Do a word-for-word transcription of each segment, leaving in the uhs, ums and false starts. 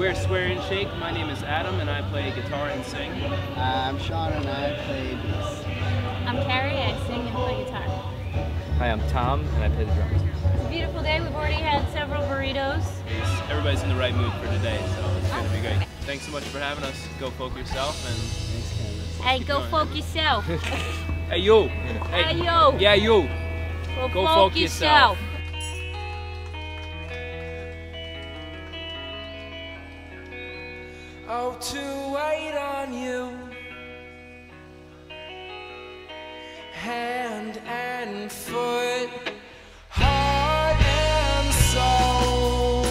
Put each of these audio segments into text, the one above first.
We're Swear and Shake. My name is Adam and I play guitar and sing. Uh, I'm Sean and I play bass. I'm Carrie, I sing and play guitar. Hi, I'm Tom and I play the drums. It's a beautiful day. We've already had several burritos. Everybody's in the right mood for today, so it's going to be great. Thanks so much for having us. Go folk yourself and Thanks, Candace. Hey, go going. folk yourself. Hey you! Hey, Hey, yo! Yeah, you! Go, Go folk, folk yourself. yourself. Oh, to wait on you, hand and foot, heart and soul.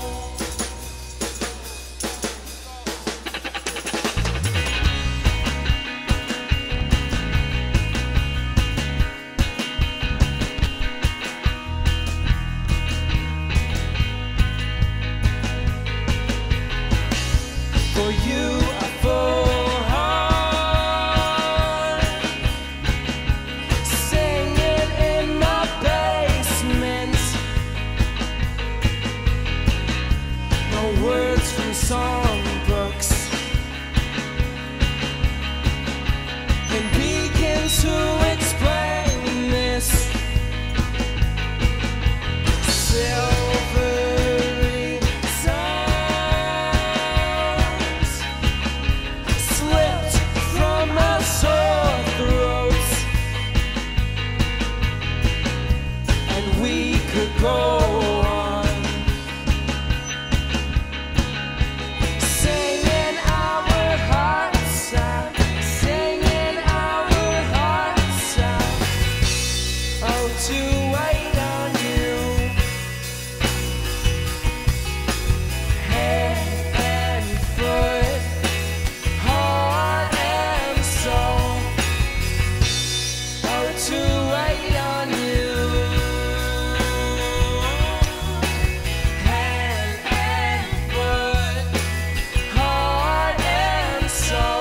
For you, a full heart, singing in my basement. No words from songbooks can begin to explain this. Silvery sounds slipped from our sore throats, and we could go on singing our hearts out, singing our hearts out. Oh, to wait on you, hand and foot, heart and soul. Oh, to wait on you, hand and foot, heart and soul.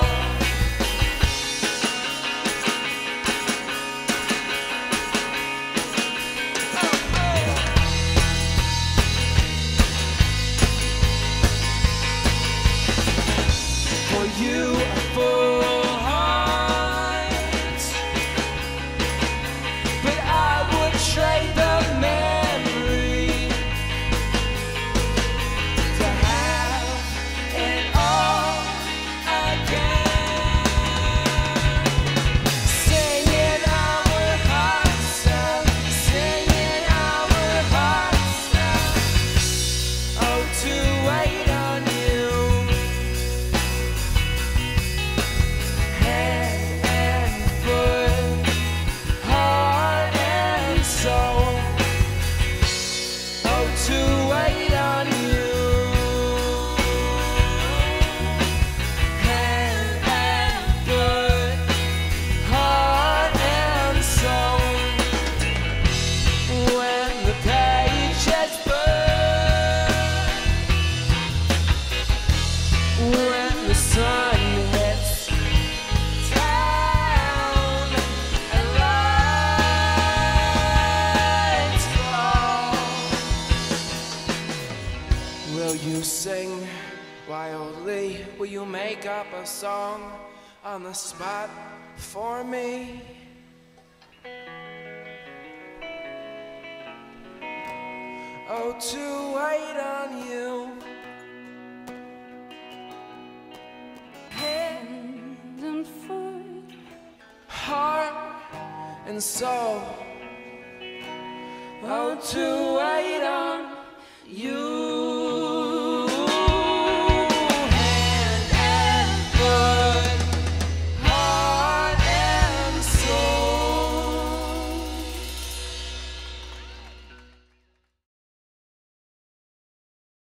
For you, a full heart, but I would trade the memory to have it all again. Singing our hearts out, singing our hearts out. Oh, to wait on you, hand and foot, heart and soul. Oh, to wait on you, hand and foot, heart and soul. When the pages burn, when the sun hits town and lights fall, will you sing wildly? Will you make up a song on the spot for me? Oh, to wait on you, Hand and foot. heart and soul. Oh, to wait on you.